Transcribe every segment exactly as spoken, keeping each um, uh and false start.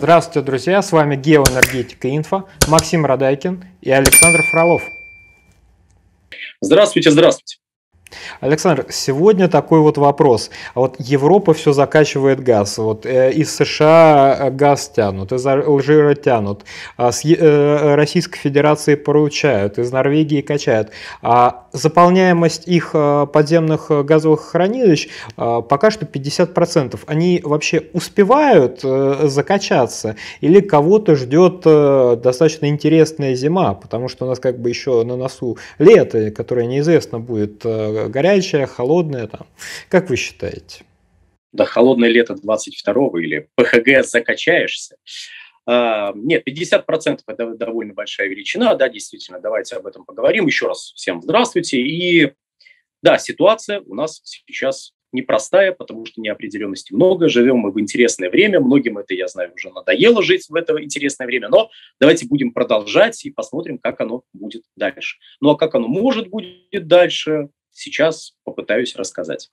Здравствуйте, друзья! С вами Геоэнергетика Инфо, Максим Радайкин и Александр Фролов. Здравствуйте, здравствуйте. Александр, сегодня такой вот вопрос. Вот Европа все закачивает газ, вот э, из США газ тянут, из Алжира тянут, а с э, Российской Федерации поручают, из Норвегии качают. А заполняемость их подземных газовых хранилищ э, пока что пятьдесят процентов. Они вообще успевают э, закачаться или кого-то ждет э, достаточно интересная зима, потому что у нас как бы еще на носу лето, которое неизвестно будет э, горячая, холодная там. Как вы считаете? Да, холодное лето двадцать второго или ПХГ закачаешься. А, нет, пятьдесят процентов это довольно большая величина. Да, действительно, давайте об этом поговорим. Еще раз всем здравствуйте. И да, ситуация у нас сейчас непростая, потому что неопределенности много. Живем мы в интересное время. Многим это, я знаю, уже надоело жить в это интересное время. Но давайте будем продолжать и посмотрим, как оно будет дальше. Ну а как оно может будет дальше, сейчас попытаюсь рассказать.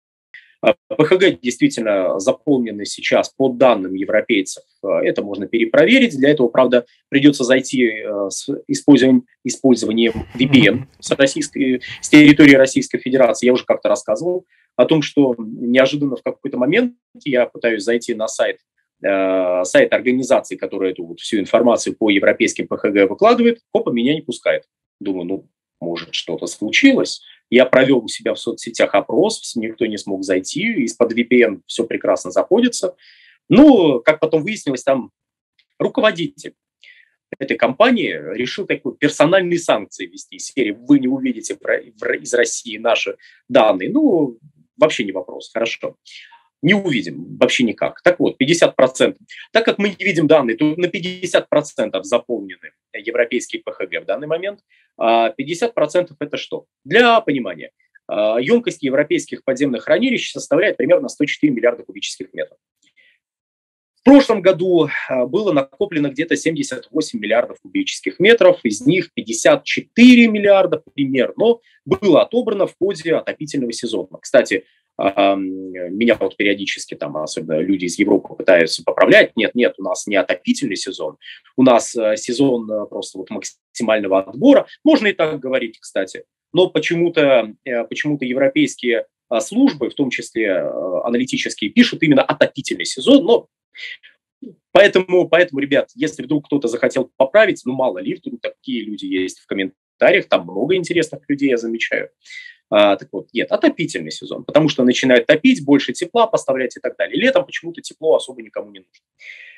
ПХГ действительно заполнены сейчас по данным европейцев. Это можно перепроверить. Для этого, правда, придется зайти с использованием, использованием ви пи эн с, российской, с территории Российской Федерации. Я уже как-то рассказывал о том, что неожиданно в какой-то момент я пытаюсь зайти на сайт, э, сайт организации, которая эту вот всю информацию по европейским ПХГ выкладывает. Опа, меня не пускает. Думаю, ну, может, что-то случилось. Я провел у себя в соцсетях опрос, никто не смог зайти, из-под ви пи эн все прекрасно заходится. Ну, как потом выяснилось, там руководитель этой компании решил такую персональные санкции ввести из серии «Вы не увидите из России наши данные». Ну, вообще не вопрос, хорошо. Не увидим, вообще никак. Так вот, пятьдесят процентов. Так как мы не видим данные, то на пятьдесят процентов заполнены европейские ПХГ в данный момент. А пятьдесят процентов это что? Для понимания, емкость европейских подземных хранилищ составляет примерно сто четыре миллиарда кубических метров. В прошлом году было накоплено где-то семьдесят восемь миллиардов кубических метров, из них пятьдесят четыре миллиарда примерно было отобрано в ходе отопительного сезона. Кстати, меня вот периодически, там, особенно люди из Европы, пытаются поправлять. Нет, нет, у нас не отопительный сезон, у нас сезон просто вот максимального отбора. Можно и так говорить, кстати. Но почему-то, почему-то европейские службы, в том числе аналитические, пишут именно отопительный сезон. Но поэтому, поэтому, ребят, если вдруг кто-то захотел поправить, ну мало ли, вдруг такие люди есть в комментариях, там много интересных людей, я замечаю. А, так вот, нет, отопительный сезон, потому что начинает топить, больше тепла поставлять и так далее. Летом почему-то тепло особо никому не нужно.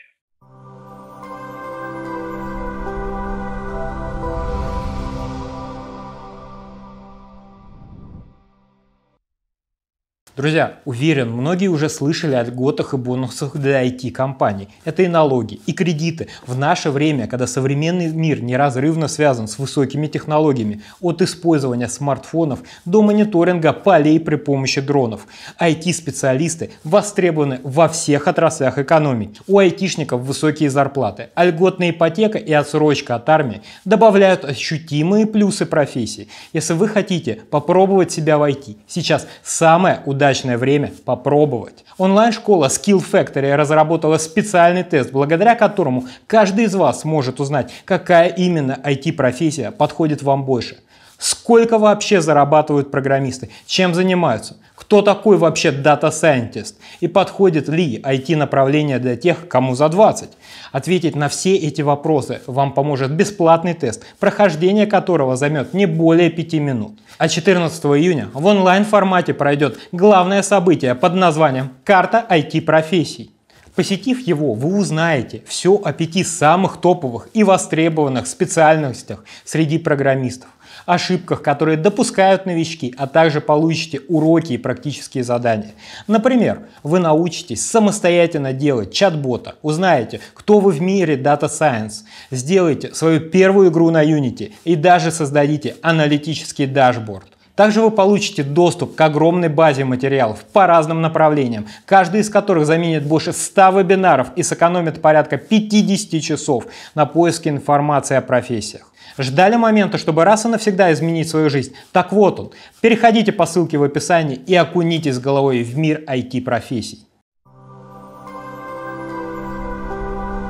Друзья, уверен, многие уже слышали о льготах и бонусах для ай ти-компаний. Это и налоги, и кредиты. В наше время, когда современный мир неразрывно связан с высокими технологиями, от использования смартфонов до мониторинга полей при помощи дронов, ай ти-специалисты востребованы во всех отраслях экономики. У айтишников высокие зарплаты, а льготная ипотека и отсрочка от армии добавляют ощутимые плюсы профессии. Если вы хотите попробовать себя в ай ти, сейчас самое удачное Удачное время попробовать. Онлайн-школа Skill Factory разработала специальный тест, благодаря которому каждый из вас может узнать, какая именно ай ти-профессия подходит вам больше. Сколько вообще зарабатывают программисты, чем занимаются, кто такой вообще Data Scientist и подходит ли ай ти-направление для тех, кому за двадцать. Ответить на все эти вопросы вам поможет бесплатный тест, прохождение которого займет не более пяти минут. А четырнадцатого июня в онлайн-формате пройдет главное событие под названием «Карта ай ти-профессий». Посетив его, вы узнаете все о пяти самых топовых и востребованных специальностях среди программистов, ошибках, которые допускают новички, а также получите уроки и практические задания. Например, вы научитесь самостоятельно делать чат-бота, узнаете, кто вы в мире Data Science, сделаете свою первую игру на Unity и даже создадите аналитический дашборд. Также вы получите доступ к огромной базе материалов по разным направлениям, каждый из которых заменит больше ста вебинаров и сэкономит порядка пятидесяти часов на поиске информации о профессиях. Ждали момента, чтобы раз и навсегда изменить свою жизнь? Так вот он. Переходите по ссылке в описании и окунитесь головой в мир ай ти-профессий.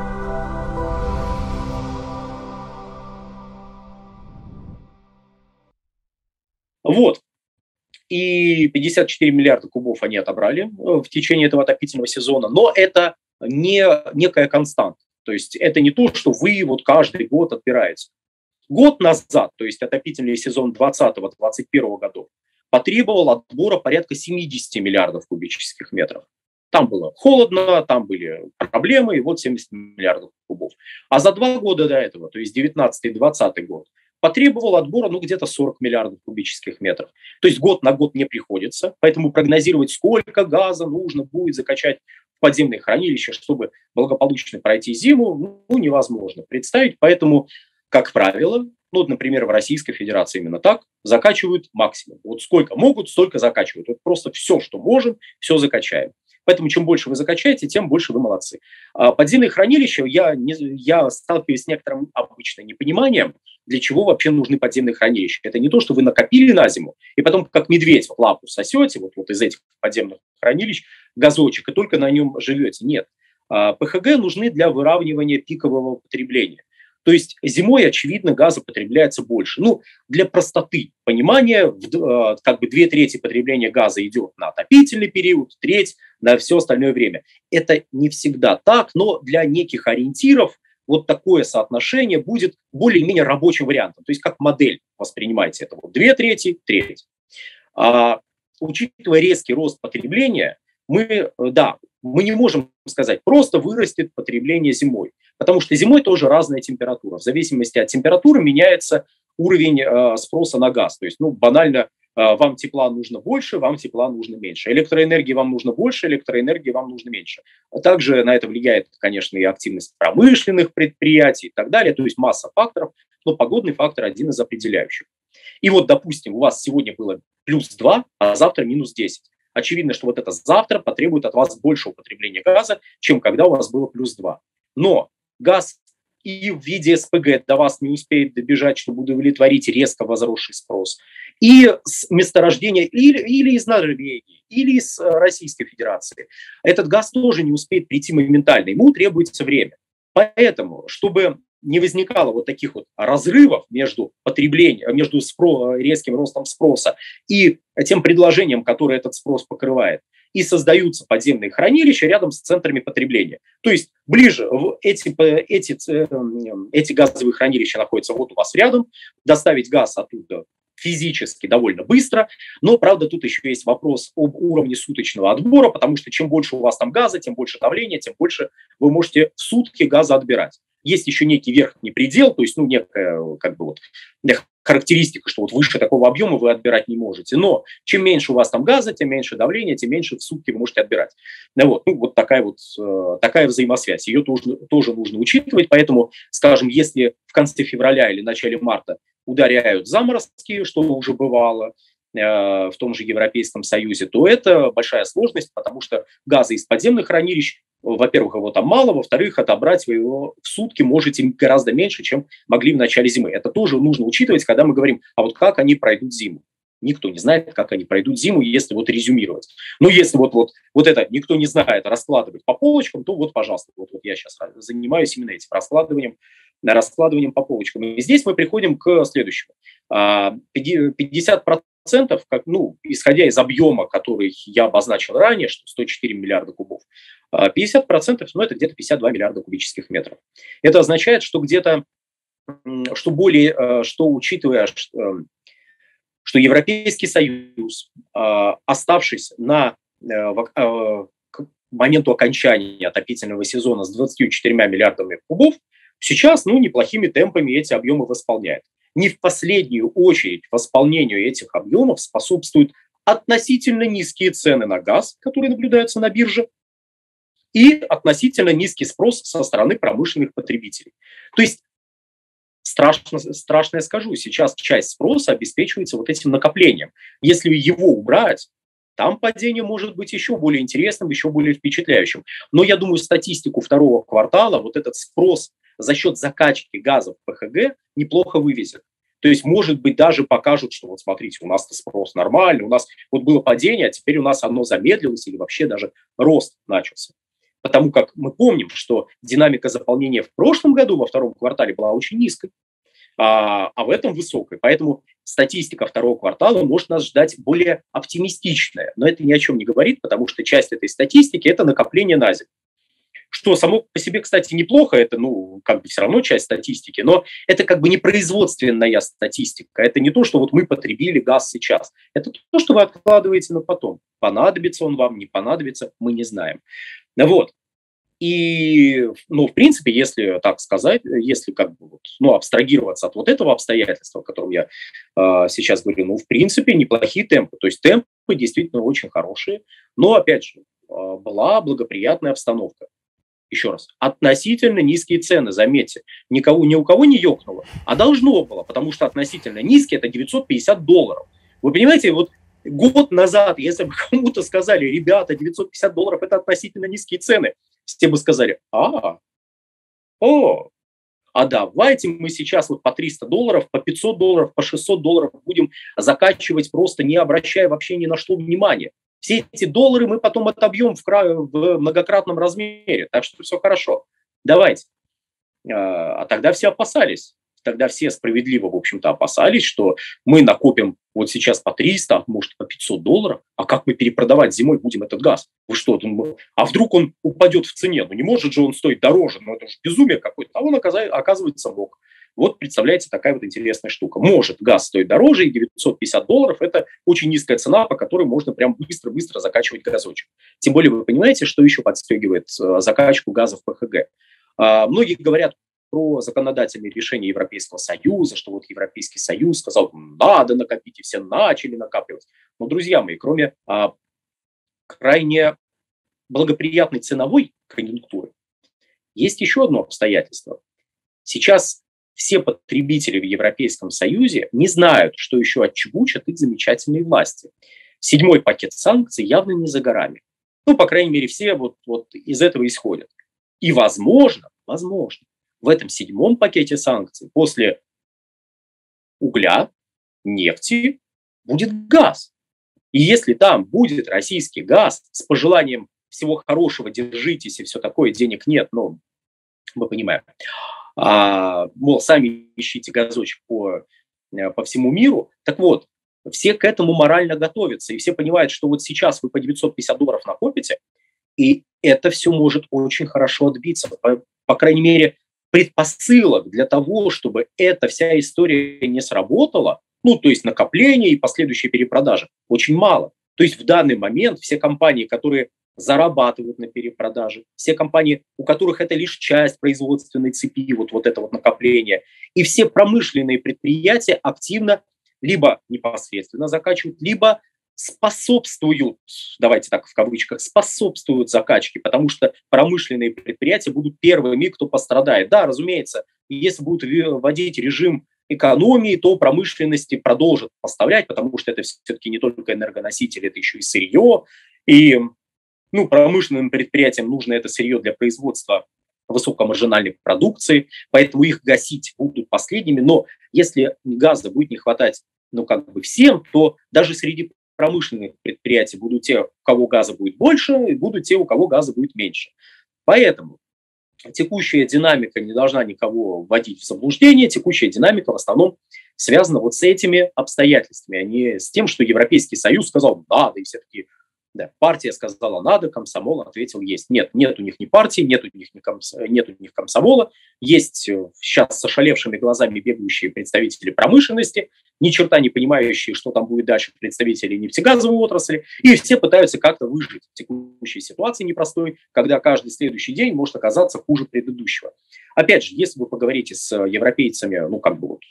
Вот. И пятьдесят четыре миллиарда кубов они отобрали в течение этого отопительного сезона, но это не некая константа. То есть это не то, что вы вот каждый год отбираете. Год назад, то есть отопительный сезон двадцатого-двадцать первого годов, потребовал отбора порядка семьдесят миллиардов кубических метров. Там было холодно, там были проблемы, и вот семьдесят миллиардов кубов. А за два года до этого, то есть девятнадцатый-двадцатый год, потребовал отбора ну, где-то сорок миллиардов кубических метров. То есть год на год не приходится, поэтому прогнозировать, сколько газа нужно будет закачать в подземные хранилища, чтобы благополучно пройти зиму, ну, невозможно представить. Поэтому, как правило, ну, например, в Российской Федерации именно так, закачивают максимум. Вот сколько могут, столько закачивают. Вот просто все, что можем, все закачаем. Поэтому чем больше вы закачаете, тем больше вы молодцы. А подземные хранилища, я, не, я сталкиваюсь с некоторым обычным непониманием, для чего вообще нужны подземные хранилища. Это не то, что вы накопили на зиму, и потом как медведь в лапу сосете, вот, вот из этих подземных хранилищ, газочек, и только на нем живете. Нет. А ПХГ нужны для выравнивания пикового потребления. То есть зимой, очевидно, газа потребляется больше. Ну, для простоты понимания, как бы две трети потребления газа идет на отопительный период, треть на все остальное время. Это не всегда так, но для неких ориентиров вот такое соотношение будет более-менее рабочим вариантом. То есть как модель воспринимайте это. Вот две трети, треть. А, учитывая резкий рост потребления, мы, да, мы не можем сказать, просто вырастет потребление зимой. Потому что зимой тоже разная температура. В зависимости от температуры меняется уровень э, спроса на газ. То есть, ну, банально, э, вам тепла нужно больше, вам тепла нужно меньше. Электроэнергии вам нужно больше, электроэнергии вам нужно меньше. А также на это влияет, конечно, и активность промышленных предприятий и так далее. То есть масса факторов, но погодный фактор один из определяющих. И вот, допустим, у вас сегодня было плюс два, а завтра минус десять. Очевидно, что вот это завтра потребует от вас больше употребления газа, чем когда у вас было плюс два. Но газ и в виде СПГ до вас не успеет добежать, чтобы удовлетворить резко возросший спрос. И с месторождения или, или из Норвегии, или из Российской Федерации. Этот газ тоже не успеет прийти моментально, ему требуется время. Поэтому, чтобы не возникало вот таких вот разрывов между потреблением, между спро- резким ростом спроса и тем предложением, которое этот спрос покрывает, и создаются подземные хранилища рядом с центрами потребления. То есть ближе эти, эти, эти газовые хранилища находятся вот у вас рядом, доставить газ оттуда физически довольно быстро, но, правда, тут еще есть вопрос об уровне суточного отбора, потому что чем больше у вас там газа, тем больше давления, тем больше вы можете в сутки газа отбирать. Есть еще некий верхний предел, то есть, ну, некая, как бы вот, характеристика, что вот выше такого объема вы отбирать не можете. Но чем меньше у вас там газа, тем меньше давления, тем меньше в сутки вы можете отбирать. Ну, вот, ну, вот такая вот такая взаимосвязь. Ее тоже, тоже нужно учитывать. Поэтому, скажем, если в конце февраля или начале марта ударяют заморозки, что уже бывало э, в том же Европейском Союзе, то это большая сложность, потому что газа из подземных хранилищ, во-первых, его там мало, во-вторых, отобрать вы его в сутки можете гораздо меньше, чем могли в начале зимы. Это тоже нужно учитывать, когда мы говорим, а вот как они пройдут зиму. Никто не знает, как они пройдут зиму, если вот резюмировать. Ну, если вот, вот, вот это никто не знает раскладывать по полочкам, то вот, пожалуйста, вот, вот я сейчас занимаюсь именно этим раскладыванием, раскладыванием по полочкам. И здесь мы приходим к следующему. пятьдесят процентов, как, ну, исходя из объема, который я обозначил ранее, что сто четыре миллиарда кубов, пятьдесят процентов, ну, это где-то пятьдесят два миллиарда кубических метров. Это означает, что где-то, что более, что учитывая, что, что Европейский Союз, оставшись на, к моменту окончания отопительного сезона с двадцатью четырьмя миллиардами кубов, сейчас, ну, неплохими темпами эти объемы восполняет. Не в последнюю очередь восполнению этих объемов способствуют относительно низкие цены на газ, которые наблюдаются на бирже, и относительно низкий спрос со стороны промышленных потребителей. То есть, страшно, страшно я скажу, сейчас часть спроса обеспечивается вот этим накоплением. Если его убрать, там падение может быть еще более интересным, еще более впечатляющим. Но я думаю, статистику второго квартала, вот этот спрос за счет закачки газа в ПХГ неплохо вывезет. То есть, может быть, даже покажут, что вот смотрите, у нас спрос нормальный, у нас вот было падение, а теперь у нас оно замедлилось или вообще даже рост начался. Потому как мы помним, что динамика заполнения в прошлом году во втором квартале была очень низкой, а, а в этом высокой. Поэтому статистика второго квартала может нас ждать более оптимистичная. Но это ни о чем не говорит, потому что часть этой статистики – это накопление на зиму. Что само по себе, кстати, неплохо, это, ну, как бы все равно часть статистики, но это как бы не производственная статистика, это не то, что вот мы потребили газ сейчас, это то, что вы откладываете на потом. Понадобится он вам, не понадобится, мы не знаем. Вот. И, ну, в принципе, если так сказать, если как бы, вот, ну, абстрагироваться от вот этого обстоятельства, о котором я э, сейчас говорю, ну, в принципе, неплохие темпы. То есть темпы действительно очень хорошие, но, опять же, э, была благоприятная обстановка. Еще раз, относительно низкие цены, заметьте, никого, ни у кого не ёкнуло, а должно было, потому что относительно низкие – это девятьсот пятьдесят долларов. Вы понимаете, вот год назад, если бы кому-то сказали, ребята, девятьсот пятьдесят долларов – это относительно низкие цены, все бы сказали, а, о, а давайте мы сейчас вот по триста долларов, по пятьсот долларов, по шестьсот долларов будем закачивать, просто не обращая вообще ни на что внимания. Все эти доллары мы потом отобьем в, кра... в многократном размере, так что все хорошо. Давайте. А тогда все опасались. Тогда все справедливо, в общем-то, опасались, что мы накопим вот сейчас по триста, а может по пятьсот долларов, а как мы перепродавать зимой будем этот газ? Вы что, а вдруг он упадет в цене? Ну не может же он стоить дороже, ну это же безумие какое-то. А он, оказывается, мог. Вот, представляете, такая вот интересная штука. Может газ стоить дороже, и девятьсот пятьдесят долларов – это очень низкая цена, по которой можно прям быстро-быстро закачивать газочек. Тем более вы понимаете, что еще подстегивает закачку газа в ПХГ. А, многие говорят про законодательные решения Европейского Союза, что вот Европейский Союз сказал, надо накопить, и все начали накапливать. Но, друзья мои, кроме а, крайне благоприятной ценовой конъюнктуры, есть еще одно обстоятельство. Сейчас все потребители в Европейском Союзе не знают, что еще отчебучат их замечательные власти. Седьмой пакет санкций явно не за горами. Ну, по крайней мере, все вот, вот из этого исходят. И, возможно, возможно, в этом седьмом пакете санкций после угля, нефти будет газ. И если там будет российский газ с пожеланием всего хорошего, держитесь и все такое, денег нет, но мы понимаем, а, мол, сами ищите газочек по, по всему миру. Так вот, все к этому морально готовятся, и все понимают, что вот сейчас вы по девятьсот пятьдесят долларов накопите, и это все может очень хорошо отбиться. По, по крайней мере, предпосылок для того, чтобы эта вся история не сработала, ну, то есть накопление и последующие перепродажи, очень мало. То есть в данный момент все компании, которые зарабатывают на перепродаже, все компании, у которых это лишь часть производственной цепи, вот, вот это вот накопление, и все промышленные предприятия активно либо непосредственно закачивают, либо способствуют, давайте так в кавычках, способствуют закачке, потому что промышленные предприятия будут первыми, кто пострадает. Да, разумеется, если будут вводить режим экономии, то промышленности продолжат поставлять, потому что это все-таки не только энергоносители, это еще и сырье, и ну, промышленным предприятиям нужно это сырье для производства высокомаржинальной продукции, поэтому их гасить будут последними. Но если газа будет не хватать, ну, как бы всем, то даже среди промышленных предприятий будут те, у кого газа будет больше, и будут те, у кого газа будет меньше. Поэтому текущая динамика не должна никого вводить в заблуждение. Текущая динамика в основном связана вот с этими обстоятельствами, а не с тем, что Европейский Союз сказал «надо», и все такие да, партия сказала «надо», комсомол ответил «есть». Нет, нет у них ни партии, нет у них ни, комс... нет у них комсомола. Есть сейчас с ошалевшими глазами бегающие представители промышленности, ни черта не понимающие, что там будет дальше, представители нефтегазовой отрасли. И все пытаются как-то выжить в текущей ситуации непростой, когда каждый следующий день может оказаться хуже предыдущего. Опять же, если вы поговорите с европейцами, ну как бы вот,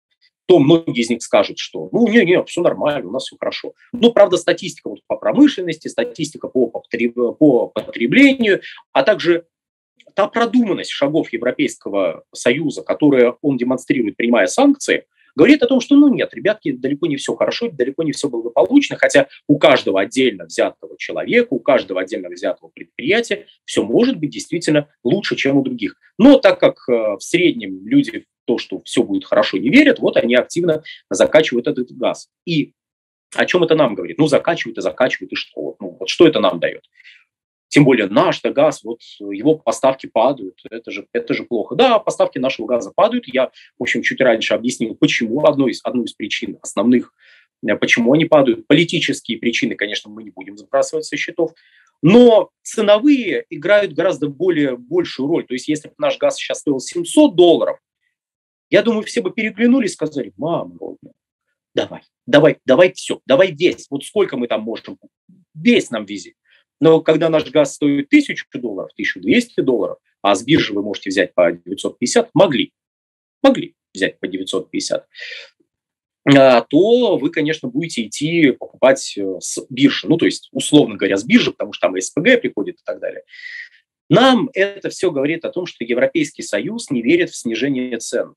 то многие из них скажут, что ну не-не, все нормально, у нас все хорошо. Но, правда, статистика вот по промышленности, статистика по, по потреблению, а также та продуманность шагов Европейского Союза, которую он демонстрирует, принимая санкции, говорит о том, что ну нет, ребятки, далеко не все хорошо, далеко не все благополучно, хотя у каждого отдельно взятого человека, у каждого отдельно взятого предприятия все может быть действительно лучше, чем у других. Но так как э, в среднем люди то, что все будет хорошо, не верят, вот они активно закачивают этот газ. И о чем это нам говорит? Ну, закачивают и закачивают, и что? Ну, вот что это нам дает? Тем более наш-то газ, вот его поставки падают, это же, это же плохо. Да, поставки нашего газа падают, я, в общем, чуть раньше объяснил, почему, одну из, одну из причин основных, почему они падают. Политические причины, конечно, мы не будем сбрасывать со счетов, но ценовые играют гораздо более большую роль. То есть если бы наш газ сейчас стоил семьсот долларов, я думаю, все бы переглянулись и сказали: мама родная, давай, давай, давай все, давай весь, вот сколько мы там можем, весь нам вези. Но когда наш газ стоит тысячу долларов, тысячу двести долларов, а с биржи вы можете взять по девятьсот пятьдесят, могли, могли взять по девятьсот пятьдесят, то вы, конечно, будете идти покупать с биржи. Ну, то есть, условно говоря, с биржи, потому что там СПГ приходит и так далее. Нам это все говорит о том, что Европейский Союз не верит в снижение цен.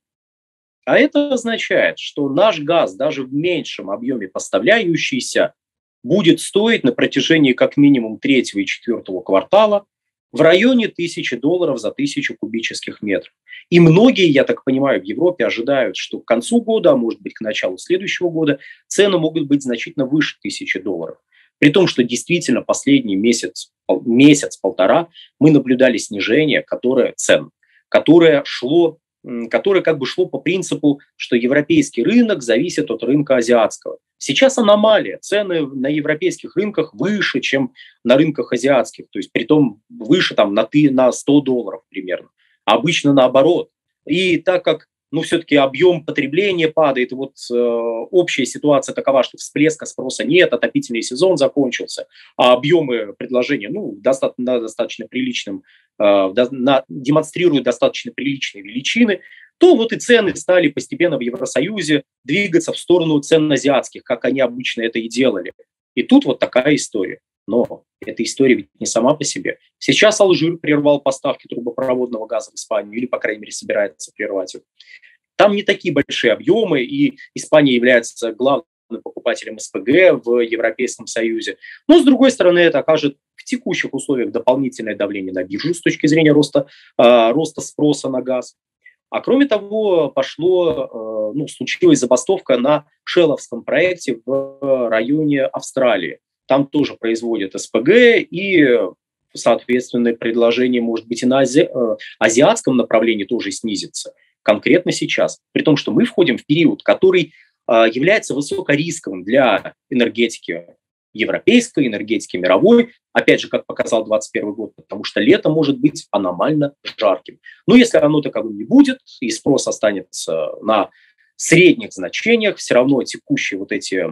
А это означает, что наш газ, даже в меньшем объеме поставляющийся, будет стоить на протяжении как минимум третьего и четвертого квартала в районе тысячи долларов за тысячу кубических метров. И многие, я так понимаю, в Европе ожидают, что к концу года, а может быть к началу следующего года, цены могут быть значительно выше тысячи долларов. При том, что действительно последний месяц, месяц-полтора мы наблюдали снижение которое, цен, которое шло, которое как бы шло по принципу, что европейский рынок зависит от рынка азиатского. Сейчас аномалия. Цены на европейских рынках выше, чем на рынках азиатских. То есть, притом выше там, на, ты, на сто долларов примерно. А обычно наоборот. И так как ну, все-таки объем потребления падает, и вот э, общая ситуация такова, что всплеска спроса нет, отопительный сезон закончился, а объемы предложения ну, достаточно, на достаточно приличным, э, на, демонстрируют достаточно приличные величины, то вот и цены стали постепенно в Евросоюзе двигаться в сторону цен азиатских, как они обычно это и делали. И тут вот такая история. Но эта история ведь не сама по себе. Сейчас Алжир прервал поставки трубопроводного газа в Испанию, или, по крайней мере, собирается прервать их. Там не такие большие объемы, и Испания является главным покупателем СПГ в Европейском Союзе. Но, с другой стороны, это окажет в текущих условиях дополнительное давление на биржу с точки зрения роста, э, роста спроса на газ. А кроме того, пошло, э, ну, случилась забастовка на шелловском проекте в районе Австралии. Там тоже производят СПГ, и, соответственно, предложение, может быть, и на ази... азиатском направлении тоже снизится. Конкретно сейчас. При том, что мы входим в период, который э, является высокорисковым для энергетики европейской, энергетики мировой. Опять же, как показал двадцать первый год, потому что лето может быть аномально жарким. Но если оно таковым не будет, и спрос останется на средних значениях, все равно текущие вот эти...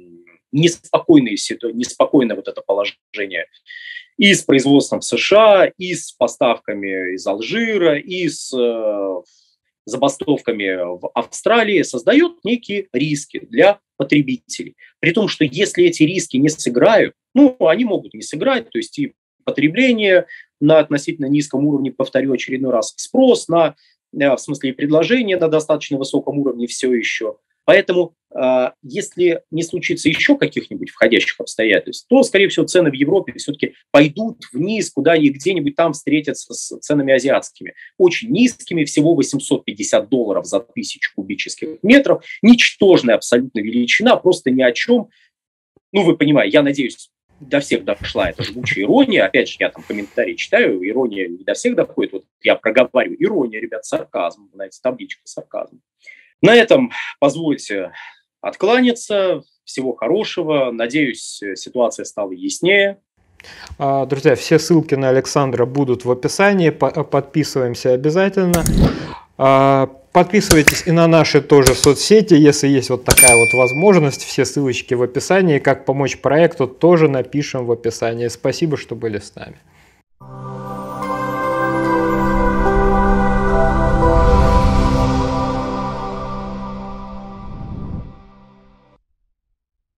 Неспокойные, неспокойное вот это положение и с производством в США, и с поставками из Алжира, и с э, забастовками в Австралии создает некие риски для потребителей. При том, что если эти риски не сыграют, ну, они могут не сыграть, то есть и потребление на относительно низком уровне, повторю очередной раз, спрос на, в смысле и предложение на достаточно высоком уровне все еще. Поэтому, э, если не случится еще каких-нибудь входящих обстоятельств, то, скорее всего, цены в Европе все-таки пойдут вниз, куда они где-нибудь там встретятся с ценами азиатскими. Очень низкими, всего восемьсот пятьдесят долларов за тысячу кубических метров. Ничтожная абсолютно величина, просто ни о чем. Ну, вы понимаете, я надеюсь, до всех дошла эта жгучая ирония. Опять же, я там комментарии читаю, ирония не до всех доходит. Вот я проговариваю, ирония, ребят, сарказм, знаете, табличка сарказм. На этом позвольте откланяться. Всего хорошего. Надеюсь, ситуация стала яснее. Друзья, все ссылки на Александра будут в описании. Подписываемся обязательно. Подписывайтесь и на наши тоже соцсети, если есть вот такая вот возможность. Все ссылочки в описании. Как помочь проекту, тоже напишем в описании. Спасибо, что были с нами.